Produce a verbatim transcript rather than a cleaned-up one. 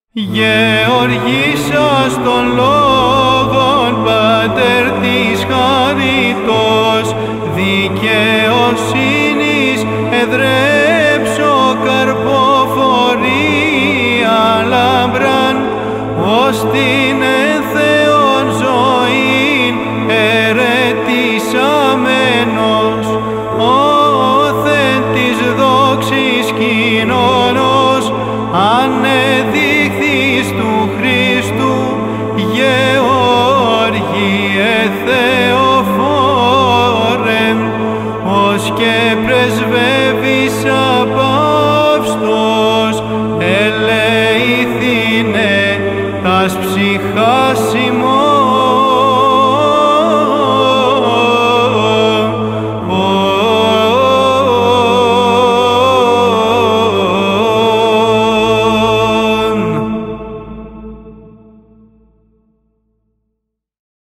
Γεωργήσας των λόγων, Πάτερ της χαριτός, δικαιοσύνης εδρέψω καρποφορία λαμπράν, ως την εν Θεόν ζωήν ερετησαμένος, όθεν της δόξης κοινωνός, ανεδείχθης του Χριστού, Γεώργιε Θεοφόρε, ως και πρεσβεύεις απαύστος, ελεηθήνε τας ψυχάς ημών.